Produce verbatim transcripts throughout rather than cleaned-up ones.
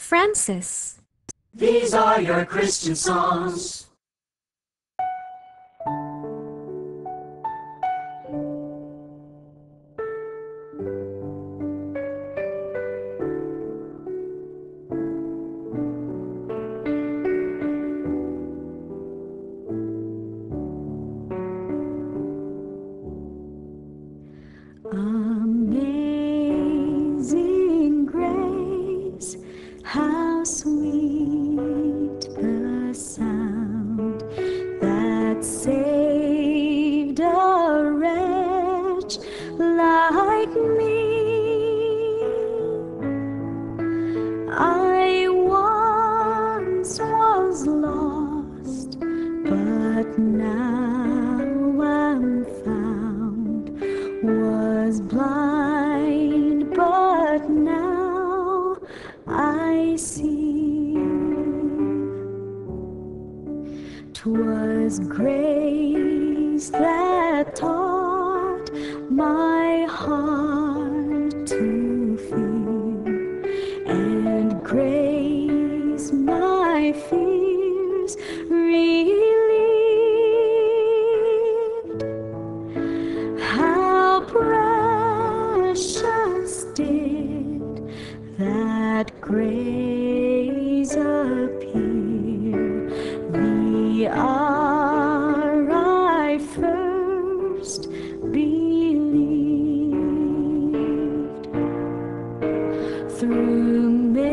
Francis. These are your Christian songs. Amazing grace, how sweet the sound that saved a wretch like me. I once was lost, but now I'm found, was blind, but now I see. 'Twas grace that taught my heart to fear, and grace my fears relieved. How precious did that grace appear the hour I first believed. Through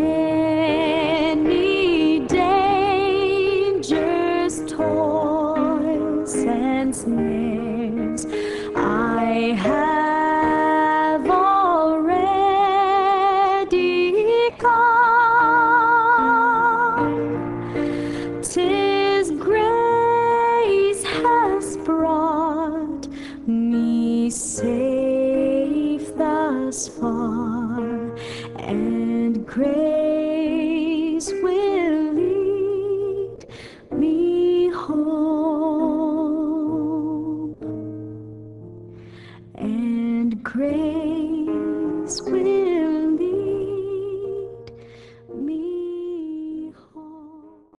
many dangers, toils, and snares, I have already come. 'Tis grace has brought me safe thus far, and grace will lead me home, and grace will